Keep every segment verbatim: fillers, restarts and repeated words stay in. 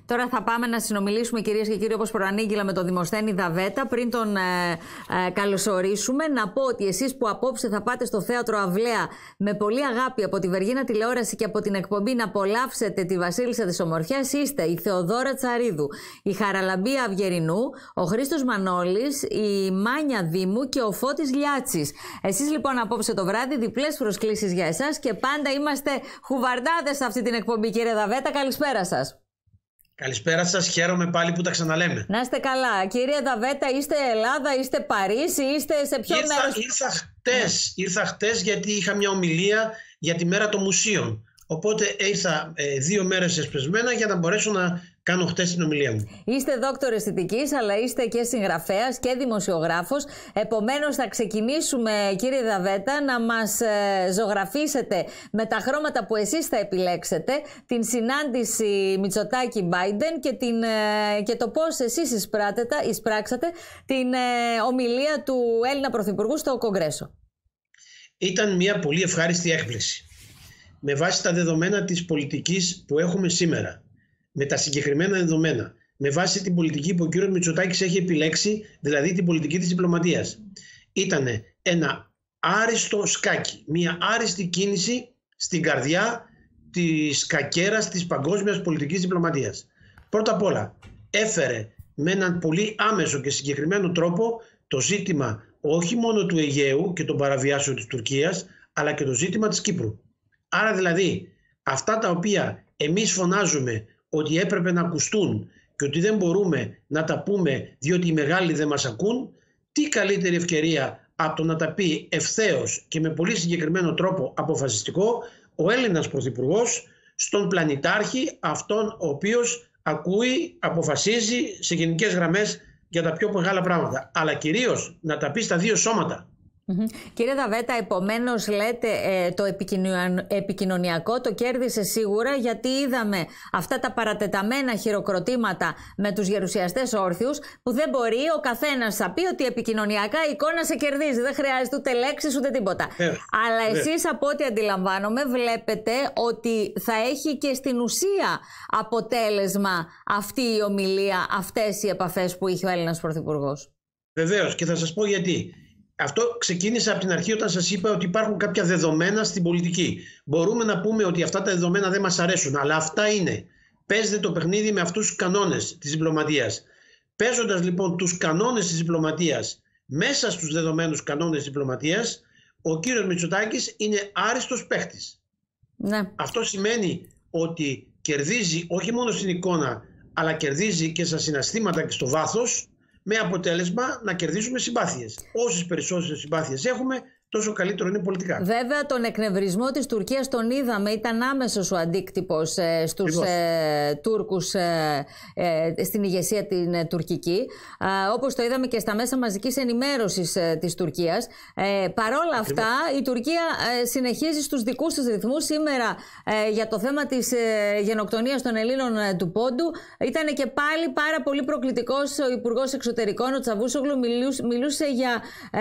Τώρα θα πάμε να συνομιλήσουμε, κυρίες και κύριοι, όπως προανήγγειλα, με τον Δημοσθένη Δαβέτα. Πριν τον ε, ε, καλωσορίσουμε, να πω ότι εσείς που απόψε θα πάτε στο Θέατρο Αυλαία με πολύ αγάπη από τη Βεργίνα Τηλεόραση και από την εκπομπή να απολαύσετε τη Βασίλισσα της Ομορφιάς, είστε η Θεοδόρα Τσαρίδου, η Χαραλαμπία Αυγερινού, ο Χρήστος Μανώλης, η Μάνια Δήμου και ο Φώτης Λιάτσης. Εσείς λοιπόν απόψε το βράδυ, διπλές προσκλήσεις για εσάς και πάντα είμαστε χουβαρδάδες σε αυτή την εκπομπή, κύριε Δαβέτα. Καλησπέρα σας. Καλησπέρα σας, χαίρομαι πάλι που τα ξαναλέμε. Να είστε καλά. Κύριε Δαβέτα, είστε Ελλάδα, είστε Παρίσι, είστε σε ποιο ήρθα, μέρος? Ήρθα χτες, ήρθα χτες γιατί είχα μια ομιλία για τη μέρα των μουσείων. Οπότε ήρθα ε, δύο μέρες εσπεσμένα για να μπορέσω να κάνω χτες την ομιλία μου. Είστε δόκτωρ αισθητικής, αλλά είστε και συγγραφέας και δημοσιογράφος. Επομένως θα ξεκινήσουμε, κύριε Δαβέτα, να μας ε, ζωγραφίσετε με τα χρώματα που εσείς θα επιλέξετε την συνάντηση Μητσοτάκη-Μπάιντεν και, την, ε, και το πώς εσείς εισπράξατε την ε, ομιλία του Έλληνα Πρωθυπουργού στο Κογκρέσο. Ήταν μια πολύ ευχάριστη έκπληξη. Με βάση τα δεδομένα της πολιτικής που έχουμε σήμερα, με τα συγκεκριμένα δεδομένα, με βάση την πολιτική που ο κύριος Μητσοτάκης έχει επιλέξει, δηλαδή την πολιτική της διπλωματίας. Ήτανε ένα άριστο σκάκι, μια άριστη κίνηση στην καρδιά της κακέρας της παγκόσμιας πολιτικής διπλωματίας. Πρώτα απ' όλα έφερε με έναν πολύ άμεσο και συγκεκριμένο τρόπο το ζήτημα όχι μόνο του Αιγαίου και των παραβιάσεων της Τουρκίας, αλλά και το ζήτημα της Κύπρου. Άρα δηλαδή αυτά τα οποία εμείς φωνάζουμε ότι έπρεπε να ακουστούν και ότι δεν μπορούμε να τα πούμε διότι οι μεγάλοι δεν μας ακούν, τι καλύτερη ευκαιρία από το να τα πει ευθέως και με πολύ συγκεκριμένο τρόπο αποφασιστικό ο Έλληνας Πρωθυπουργός στον πλανητάρχη, αυτόν ο οποίος ακούει, αποφασίζει σε γενικές γραμμές για τα πιο μεγάλα πράγματα, αλλά κυρίως να τα πει στα δύο σώματα. Mm-hmm. Κύριε Δαβέτα, επομένως λέτε ε, το επικοινωνιακό το κέρδισε σίγουρα, γιατί είδαμε αυτά τα παρατεταμένα χειροκροτήματα με τους γερουσιαστές όρθιους, που δεν μπορεί ο καθένας να πει ότι επικοινωνιακά η εικόνα σε κερδίζει, δεν χρειάζεται ούτε λέξεις ούτε τίποτα. Ε, Αλλά ε. εσείς από ό,τι αντιλαμβάνομαι βλέπετε ότι θα έχει και στην ουσία αποτέλεσμα αυτή η ομιλία, αυτές οι επαφές που είχε ο Έλληνας Πρωθυπουργός. Βεβαίως, και θα σας πω γιατί. Αυτό ξεκίνησε από την αρχή όταν σας είπα ότι υπάρχουν κάποια δεδομένα στην πολιτική. Μπορούμε να πούμε ότι αυτά τα δεδομένα δεν μας αρέσουν, αλλά αυτά είναι. Παίζετε το παιχνίδι με αυτούς τους κανόνες της διπλωματίας. Παίζοντας λοιπόν τους κανόνες της διπλωματίας μέσα στους δεδομένους κανόνες της διπλωματίας, ο κύριος Μητσοτάκης είναι άριστος παίχτης. Ναι. Αυτό σημαίνει ότι κερδίζει όχι μόνο στην εικόνα, αλλά κερδίζει και στα συναισθήματα και στο βάθος, με αποτέλεσμα να κερδίσουμε συμπάθειες. Όσες περισσότερες συμπάθειες έχουμε, τόσο καλύτερο είναι πολιτικά. Βέβαια, τον εκνευρισμό της Τουρκίας τον είδαμε, ήταν άμεσος ο αντίκτυπος ε, στους ε, Τούρκους ε, ε, στην ηγεσία την ε, τουρκική, ε, όπως το είδαμε και στα μέσα μαζικής ενημέρωσης ε, της Τουρκίας. Ε, παρόλα αυτά, η Τουρκία ε, συνεχίζει στους δικούς της ρυθμούς. Σήμερα ε, για το θέμα της ε, γενοκτονίας των Ελλήνων ε, του Πόντου ήταν και πάλι πάρα πολύ προκλητικός ο Υπουργός Εξωτερικών, ο Τσαβούσογλου, μιλούσε, μιλούσε για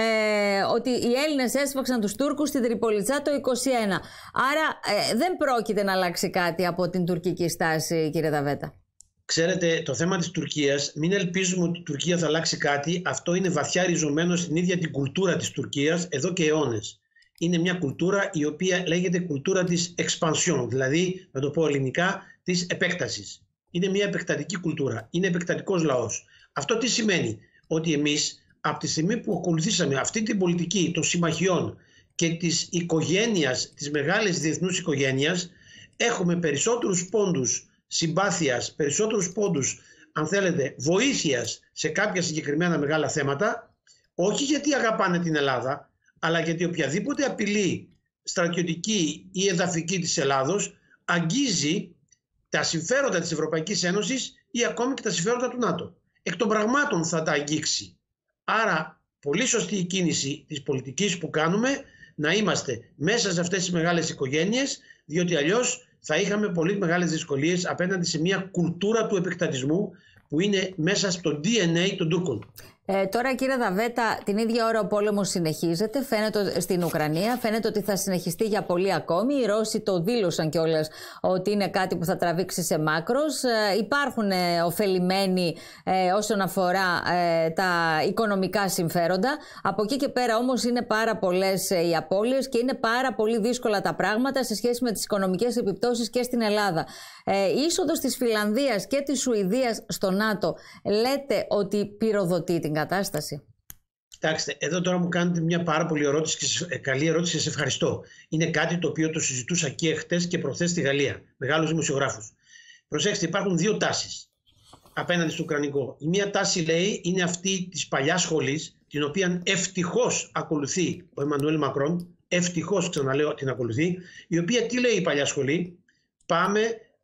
ε, ότι οι Έλληνες έσφαξαν τους Τούρκους στην Τριπολιτσά το είκοσι ένα. Άρα ε, δεν πρόκειται να αλλάξει κάτι από την τουρκική στάση, κύριε Δαβέτα. Ξέρετε, το θέμα της Τουρκίας, μην ελπίζουμε ότι η Τουρκία θα αλλάξει κάτι. Αυτό είναι βαθιά ριζωμένο στην ίδια την κουλτούρα της Τουρκίας εδώ και αιώνες. Είναι μια κουλτούρα η οποία λέγεται κουλτούρα της expansion, δηλαδή, να το πω ελληνικά, της επέκτασης. Είναι μια επεκτατική κουλτούρα, είναι επεκτατικός λαός. Αυτό τι σημαίνει? Ότι εμείς από τη στιγμή που ακολουθήσαμε αυτή την πολιτική των συμμαχιών και της οικογένειας, της μεγάλης διεθνούς οικογένειας, έχουμε περισσότερους πόντους συμπάθειας, περισσότερους πόντους, αν θέλετε, βοήθειας σε κάποια συγκεκριμένα μεγάλα θέματα, όχι γιατί αγαπάνε την Ελλάδα, αλλά γιατί οποιαδήποτε απειλή στρατιωτική ή εδαφική της Ελλάδος αγγίζει τα συμφέροντα της Ευρωπαϊκής Ένωσης ή ακόμη και τα συμφέροντα του ΝΑΤΟ. Εκ των πραγμάτων θα τα αγγίξει. Άρα, πολύ σωστή η κίνηση της πολιτικής που κάνουμε, να είμαστε μέσα σε αυτές τις μεγάλες οικογένειες, διότι αλλιώς θα είχαμε πολύ μεγάλες δυσκολίες απέναντι σε μια κουλτούρα του επεκτατισμού που είναι μέσα στο ντι εν έι των Τούρκων. Ε, τώρα, κύριε Δαβέτα, την ίδια ώρα ο πόλεμος συνεχίζεται, φαίνεται στην Ουκρανία, φαίνεται ότι θα συνεχιστεί για πολύ ακόμη. Οι Ρώσοι το δήλωσαν κιόλας ότι είναι κάτι που θα τραβήξει σε μάκρος. Ε, υπάρχουν ε, ωφελημένοι ε, όσον αφορά ε, τα οικονομικά συμφέροντα. Από εκεί και πέρα όμως είναι πάρα πολλές ε, οι απώλειες και είναι πάρα πολύ δύσκολα τα πράγματα σε σχέση με τις οικονομικές επιπτώσεις και στην Ελλάδα. Ε, η είσοδος της Φινλανδίας και της Σουηδίας στο ΝΑΤΟ, λέτε ότι πυροδοτεί την κατάσταση? Κοιτάξτε, εδώ τώρα μου κάνετε μια πάρα πολύ ερώτηση και σε, καλή ερώτηση και σε ευχαριστώ. Είναι κάτι το οποίο το συζητούσα και χτες και προχθές στη Γαλλία, μεγάλους δημοσιογράφους. Προσέξτε, υπάρχουν δύο τάσεις απέναντι στο Ουκρανικό. Η μία τάση, λέει, είναι αυτή της παλιάς σχολής, την οποία ευτυχώς ακολουθεί ο Εμμανουέλ Μακρόν, ευτυχώς, ξαναλέω, την ακολουθεί, η οποία τι λέει η παλιά σχολή? Πάμε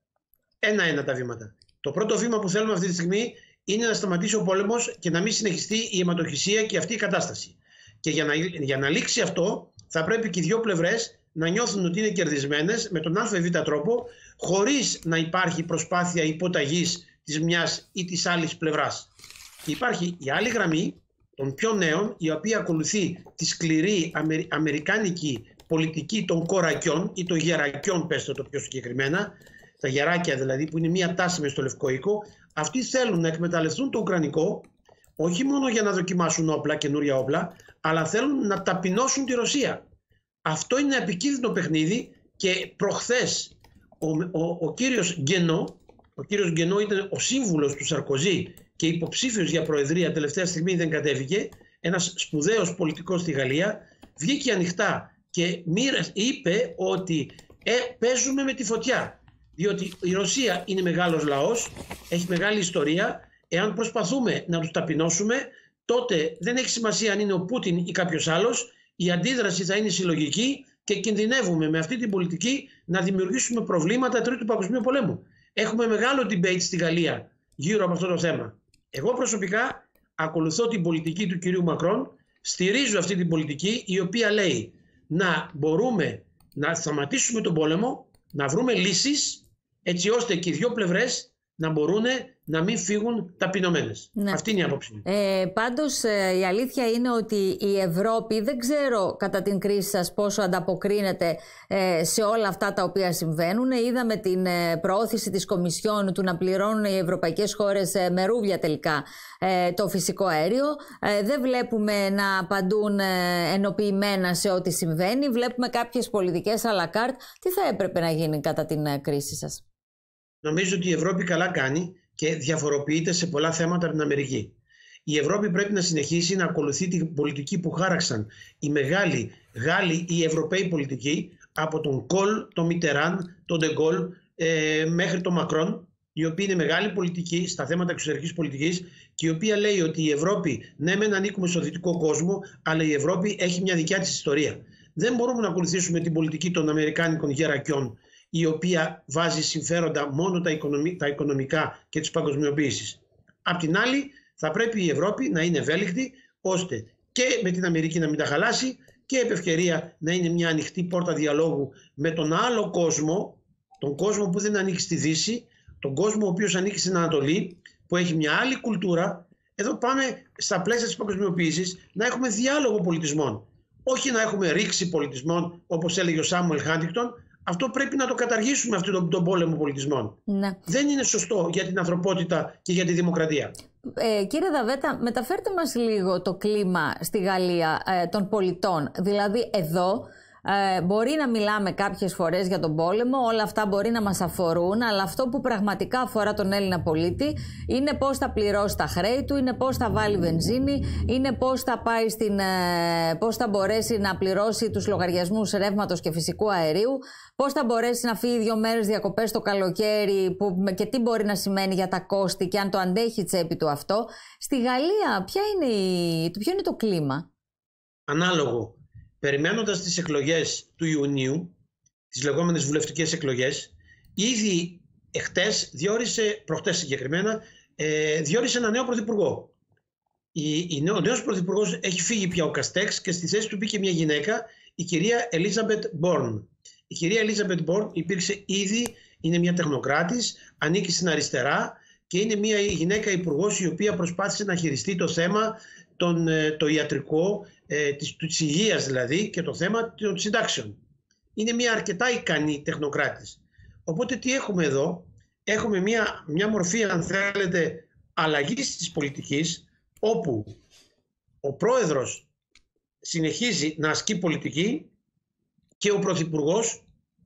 ένα-ένα τα βήματα. Το πρώτο βήμα που θέλουμε αυτή τη στιγμή είναι να σταματήσει ο πόλεμος και να μην συνεχιστεί η αιματοχυσία και αυτή η κατάσταση. Και για να, για να λήξει αυτό, θα πρέπει και οι δύο πλευρές να νιώθουν ότι είναι κερδισμένες με τον ΑΒ τρόπο, χωρίς να υπάρχει προσπάθεια υποταγής της μιας ή της άλλης πλευράς. Και υπάρχει η άλλη γραμμή των πιο νέων, η οποία ακολουθεί τη σκληρή αμερι, αμερικάνικη πολιτική των κορακιών ή των γερακιών, πέστε το πιο συγκεκριμένα, τα γεράκια δηλαδή, που είναι μια τάση μες στο Λευκό Οίκο. Αυτοί θέλουν να εκμεταλλευτούν το Ουκρανικό όχι μόνο για να δοκιμάσουν όπλα, καινούρια όπλα, αλλά θέλουν να ταπεινώσουν τη Ρωσία. Αυτό είναι ένα επικίνδυνο παιχνίδι και προχθές ο, ο, ο κύριος Γκενό, ο κύριος Γκενό ήταν ο σύμβουλος του Σαρκοζή και υποψήφιος για προεδρία, τελευταία στιγμή δεν κατέβηκε, ένας σπουδαίος πολιτικός στη Γαλλία, βγήκε ανοιχτά και μοίρας, είπε ότι ε, παίζουμε με τη φωτιά. Διότι η Ρωσία είναι μεγάλος λαός, έχει μεγάλη ιστορία. Εάν προσπαθούμε να τους ταπεινώσουμε, τότε δεν έχει σημασία αν είναι ο Πούτιν ή κάποιος άλλος. Η αντίδραση θα είναι συλλογική και κινδυνεύουμε με αυτή την πολιτική να δημιουργήσουμε προβλήματα Τρίτου Παγκοσμίου Πολέμου. Έχουμε μεγάλο debate στη Γαλλία γύρω από αυτό το θέμα. Εγώ προσωπικά ακολουθώ την πολιτική του κυρίου Μακρόν, στηρίζω αυτή την πολιτική, η οποία λέει να μπορούμε να σταματήσουμε τον πόλεμο, να βρούμε λύσεις, έτσι ώστε και οι δύο πλευρές να μπορούν να μην φύγουν ταπεινωμένες. Ναι. Αυτή είναι η άποψη μου. Ε, πάντως ε, η αλήθεια είναι ότι η Ευρώπη, δεν ξέρω κατά την κρίση σας πόσο ανταποκρίνεται ε, σε όλα αυτά τα οποία συμβαίνουν. Είδαμε την ε, προώθηση της Κομισιόν του να πληρώνουν οι ευρωπαϊκές χώρες ε, με ρούβλια τελικά ε, το φυσικό αέριο. Ε, δεν βλέπουμε να απαντούν ε, ενοποιημένα σε ό,τι συμβαίνει. Βλέπουμε κάποιες πολιτικές à la carte. Τι θα έπρεπε να γίνει κατά την ε, κρίση σας? Νομίζω ότι η Ευρώπη καλά κάνει και διαφοροποιείται σε πολλά θέματα από την Αμερική. Η Ευρώπη πρέπει να συνεχίσει να ακολουθεί την πολιτική που χάραξαν οι μεγάλοι Γάλλοι ή οι Ευρωπαίοι πολιτικοί, από τον Κολ, τον Μιτεράν, τον Ντεγκόλ ε, μέχρι τον Μακρόν, η οποία είναι μεγάλη πολιτική στα θέματα εξωτερικής πολιτικής και η οποία λέει ότι η Ευρώπη, ναι μεν ανήκουμε στο δυτικό κόσμο, αλλά η Ευρώπη έχει μια δικιά της ιστορία. Δεν μπορούμε να ακολουθήσουμε την πολιτική των Αμερικάνικων γερακιών, η οποία βάζει συμφέροντα μόνο τα, οικονομι... τα οικονομικά και της παγκοσμιοποίησης. Απ' την άλλη, θα πρέπει η Ευρώπη να είναι ευέλικτη, ώστε και με την Αμερική να μην τα χαλάσει και επ' ευκαιρία να είναι μια ανοιχτή πόρτα διαλόγου με τον άλλο κόσμο, τον κόσμο που δεν ανήκει στη Δύση, τον κόσμο ο οποίος ανήκει στην Ανατολή, που έχει μια άλλη κουλτούρα. Εδώ πάμε στα πλαίσια της παγκοσμιοποίησης να έχουμε διάλογο πολιτισμών. Όχι να έχουμε ρήξη πολιτισμών, όπως έλεγε ο Σάμουελ Χάντιγκτον. Αυτό πρέπει να το καταργήσουμε, αυτόν τον, τον πόλεμο πολιτισμών. Ναι. Δεν είναι σωστό για την ανθρωπότητα και για τη δημοκρατία. Ε, κύριε Δαβέτα, μεταφέρτε μας λίγο το κλίμα στη Γαλλία ε, των πολιτών. Δηλαδή εδώ ε, μπορεί να μιλάμε κάποιες φορές για τον πόλεμο, όλα αυτά μπορεί να μας αφορούν, αλλά αυτό που πραγματικά αφορά τον Έλληνα πολίτη είναι πώς θα πληρώσει τα χρέη του, είναι πώς θα βάλει βενζίνη, είναι πώς θα, πάει στην, ε, πώς θα μπορέσει να πληρώσει τους λογαριασμούς ρεύματος και φυσικού αερίου, πώς θα μπορέσει να φύγει δύο μέρες διακοπές το καλοκαίρι που, και τι μπορεί να σημαίνει για τα κόστη και αν το αντέχει η τσέπη του αυτό. Στη Γαλλία ποια είναι η, ποιο είναι το κλίμα? Ανάλογο. Περιμένοντας τις εκλογές του Ιουνίου, τις λεγόμενες βουλευτικές εκλογές, ήδη εχθές διόρισε, προχτές συγκεκριμένα, ε, διόρισε ένα νέο πρωθυπουργό. Η, η, ο νέος πρωθυπουργός έχει φύγει πια ο Καστέξ και στη θέση του μπήκε μια γυναίκα, η κυρία Ελίζαμπετ Μπόρν. Η κυρία Ελίζαμπετ Μπόρν υπήρξε ήδη, είναι μια τεχνοκράτης, ανήκει στην αριστερά και είναι μια γυναίκα υπουργός η οποία προσπάθησε να χειριστεί το θέμα τον, το ιατρικό, ε, της, της υγείας δηλαδή, και το θέμα των συντάξεων. Είναι μια αρκετά ικανή τεχνοκράτης. Οπότε τι έχουμε εδώ? Έχουμε μια, μια μορφή, αν θέλετε, αλλαγής της πολιτικής, όπου ο πρόεδρος συνεχίζει να ασκεί πολιτική και ο πρωθυπουργός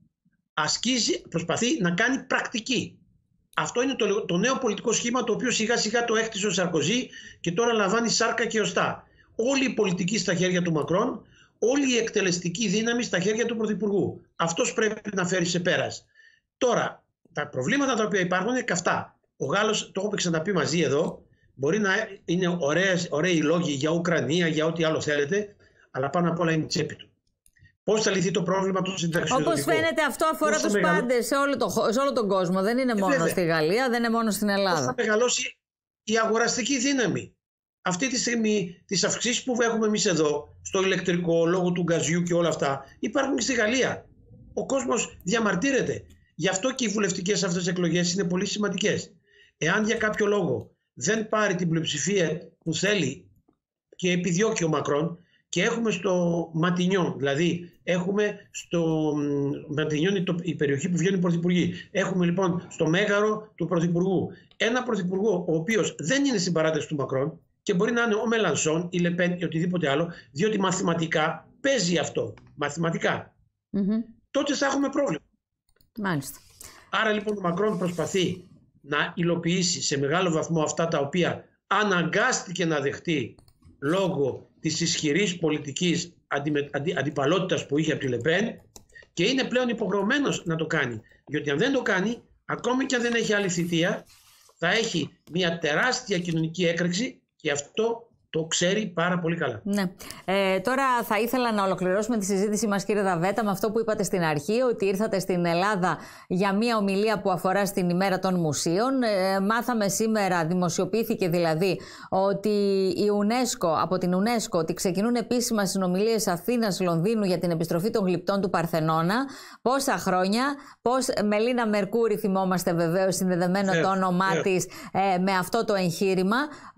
ασκήσει, προσπαθεί να κάνει πρακτική. Αυτό είναι το, το νέο πολιτικό σχήμα, το οποίο σιγά σιγά το έκτισε ο Σαρκοζή και τώρα λαμβάνει σάρκα και οστά. Όλη η πολιτική στα χέρια του Μακρόν, όλη η εκτελεστική δύναμη στα χέρια του πρωθυπουργού. Αυτός πρέπει να φέρει σε πέρας. Τώρα, τα προβλήματα τα οποία υπάρχουν είναι καυτά. Ο Γάλλος, το έχουμε ξαναπεί μαζί εδώ, μπορεί να είναι ωραίες, ωραίοι λόγοι για Ουκρανία, για ό,τι άλλο θέλετε, αλλά πάνω απ' όλα είναι η τσέπη του. Πώς θα λυθεί το πρόβλημα του συνταξιοδοτικού? Όπως φαίνεται, αυτό αφορά τους μεγαλώ... πάντες σε όλο, το, σε όλο τον κόσμο. Δεν είναι μόνο Βέβαια. στη Γαλλία, δεν είναι μόνο στην Ελλάδα. Πώς θα μεγαλώσει η αγοραστική δύναμη? Αυτή τη στιγμή, τις αυξήσεις που έχουμε εμείς εδώ, στο ηλεκτρικό, λόγω του γκαζιού και όλα αυτά, υπάρχουν και στη Γαλλία. Ο κόσμος διαμαρτύρεται. Γι' αυτό και οι βουλευτικές αυτές εκλογές είναι πολύ σημαντικές. Εάν για κάποιο λόγο δεν πάρει την πλειοψηφία που θέλει και επιδιώκει ο Μακρόν, και έχουμε στο Ματινιόν, δηλαδή έχουμε στο Ματινιόν η περιοχή που βγαίνουν οι πρωθυπουργοί. Έχουμε λοιπόν στο μέγαρο του πρωθυπουργού ένα πρωθυπουργό ο οποίος δεν είναι στην παράταση του Μακρόν και μπορεί να είναι ο Μελανσόν, η Λεπέν ή οτιδήποτε άλλο, διότι μαθηματικά παίζει αυτό. Μαθηματικά. Mm-hmm. Τότε θα έχουμε πρόβλημα. Μάλιστα. Άρα λοιπόν ο Μακρόν προσπαθεί να υλοποιήσει σε μεγάλο βαθμό αυτά τα οποία αναγκάστηκε να δεχτεί λόγω της ισχυρής πολιτικής αντι, αντι, αντιπαλότητας που είχε από τη Λεπέν, και είναι πλέον υποχρεωμένος να το κάνει. Διότι αν δεν το κάνει, ακόμη και αν δεν έχει άλλη θητεία, θα έχει μια τεράστια κοινωνική έκρηξη, και αυτό το ξέρει πάρα πολύ καλά. Ναι. Ε, τώρα θα ήθελα να ολοκληρώσουμε τη συζήτηση μας, κύριε Δαβέτα, με αυτό που είπατε στην αρχή, ότι ήρθατε στην Ελλάδα για μια ομιλία που αφορά στην ημέρα των μουσείων. Ε, μάθαμε σήμερα, δημοσιοποιήθηκε δηλαδή, ότι η UNESCO, από την UNESCO ότι ξεκινούν επίσημα συνομιλίες Αθήνας-Λονδίνου για την επιστροφή των γλυπτών του Παρθενώνα. Πόσα χρόνια, πώς Μελίνα Μερκούρη, θυμόμαστε βεβαίως, συνδεδεμένο yeah, το όνομά yeah. της ε, με αυτό το εγχείρημα.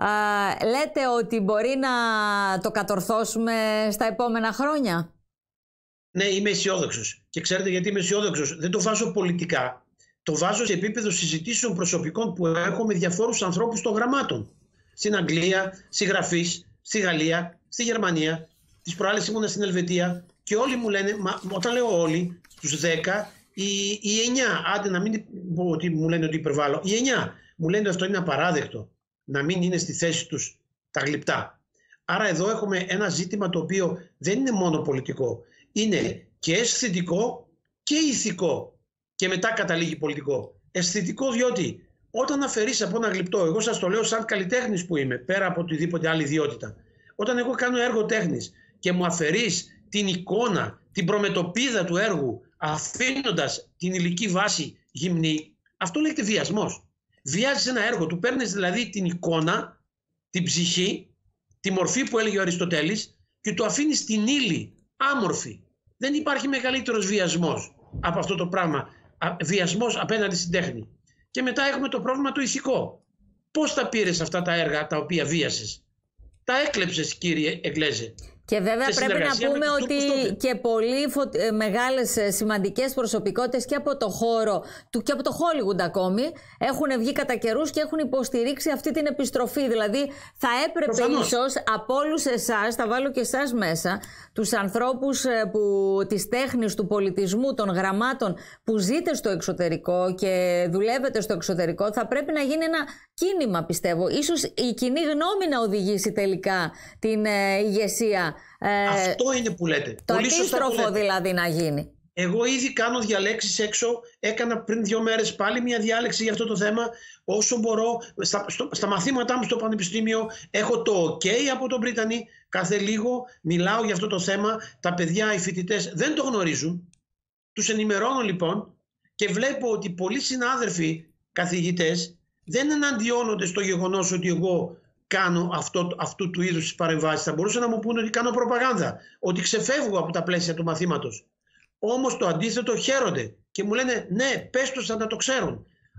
Ε, λέτε ότι μπορεί να το κατορθώσουμε στα επόμενα χρόνια? Ναι, είμαι αισιόδοξος. Και ξέρετε γιατί είμαι αισιόδοξος? Δεν το βάζω πολιτικά. Το βάζω σε επίπεδο συζητήσεων προσωπικών που έχω με διαφόρους ανθρώπους των γραμμάτων. Στην Αγγλία, συγγραφείς, στη Γαλλία, στη Γερμανία. Τις προάλλες ήμουνα στην Ελβετία και όλοι μου λένε, μα, όταν λέω όλοι, στους δέκα, οι, οι εννιά, άντε να μην πω ότι μου λένε ότι υπερβάλλω, οι εννιά μου λένε ότι αυτό είναι απαράδεκτο, να μην είναι στη θέση τους τα γλυπτά. Άρα εδώ έχουμε ένα ζήτημα το οποίο δεν είναι μόνο πολιτικό. Είναι και αισθητικό και ηθικό. Και μετά καταλήγει πολιτικό. Αισθητικό διότι όταν αφαιρείς από ένα γλυπτό, εγώ σας το λέω σαν καλλιτέχνης που είμαι, πέρα από οτιδήποτε άλλη ιδιότητα. Όταν εγώ κάνω έργο τέχνης και μου αφαιρείς την εικόνα, την προμετωπίδα του έργου, αφήνοντας την υλική βάση γυμνή, αυτό λέγεται βιασμός. Βιάζεις ένα έργο, του παίρνεις δηλαδή την εικόνα, την ψυχή, τη μορφή που έλεγε ο Αριστοτέλης, και το αφήνεις την ύλη, άμορφη. Δεν υπάρχει μεγαλύτερος βιασμός από αυτό το πράγμα. Βιασμός απέναντι στην τέχνη. Και μετά έχουμε το πρόβλημα το ηθικό. Πώς τα πήρες αυτά τα έργα τα οποία βίασες? Τα έκλεψες, κύριε Εγγλέζε. Και βέβαια πρέπει να πούμε ότι και πολύ φω... μεγάλες σημαντικές προσωπικότητες και από το χώρο του και από το Hollywood ακόμη έχουν βγει κατά καιρούς και έχουν υποστηρίξει αυτή την επιστροφή. Δηλαδή θα έπρεπε Προφανώς. ίσως από όλους εσάς, θα βάλω και εσάς μέσα, τους ανθρώπους που, της τέχνης, του πολιτισμού, των γραμμάτων που ζείτε στο εξωτερικό και δουλεύετε στο εξωτερικό, θα πρέπει να γίνει ένα κίνημα, πιστεύω. Ίσως η κοινή γνώμη να οδηγήσει τελικά την ε, ηγεσία. Ε, Αυτό είναι που λέτε. Το Πολύ αντίστροφο δηλαδή να γίνει. Εγώ ήδη κάνω διαλέξεις έξω. Έκανα πριν δύο μέρες πάλι μια διάλεξη για αυτό το θέμα. Όσο μπορώ, στα, στο, στα μαθήματά μου στο Πανεπιστήμιο έχω το OK από τον Πρίτανη. Κάθε λίγο μιλάω για αυτό το θέμα. Τα παιδιά, οι φοιτητές δεν το γνωρίζουν. Τους ενημερώνω λοιπόν και βλέπω ότι πολλοί συνάδελφοι καθηγητές δεν εναντιώνονται στο γεγονός ότι εγώ κάνω αυτό, αυτού του είδους τις παρεμβάσεις. Θα μπορούσαν να μου πούνε ότι κάνω προπαγάνδα, ότι ξεφεύγω από τα πλαίσια του μαθήματος. Όμως το αντίθετο, χαίρονται και μου λένε ναι, πες τους να το ξέρουν.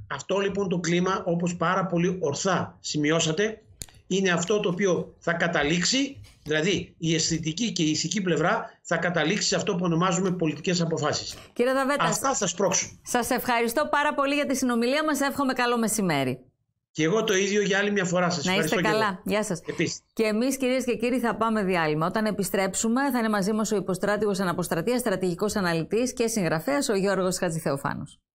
Αυτό λοιπόν το κλίμα, όπως πάρα πολύ ορθά σημειώσατε, είναι αυτό το οποίο θα καταλήξει, δηλαδή η αισθητική και η ηθική πλευρά θα καταλήξει σε αυτό που ονομάζουμε πολιτικές αποφάσεις. Κύριε Δαβέτα, αυτά θα σπρώξουν. Σας ευχαριστώ πάρα πολύ για τη συνομιλία μας. Εύχομαι καλό μεσημέρι. Και εγώ το ίδιο για άλλη μια φορά. Σας να ευχαριστώ. Να είστε καλά. Γεια σας. Επίσης. Και εμείς, κυρίες και κύριοι, θα πάμε διάλειμμα. Όταν επιστρέψουμε θα είναι μαζί μας ο υποστράτηγος αναποστρατείας, στρατηγικός αναλυτής και συγγραφέας ο Γιώργος Χατζηθεοφάνος.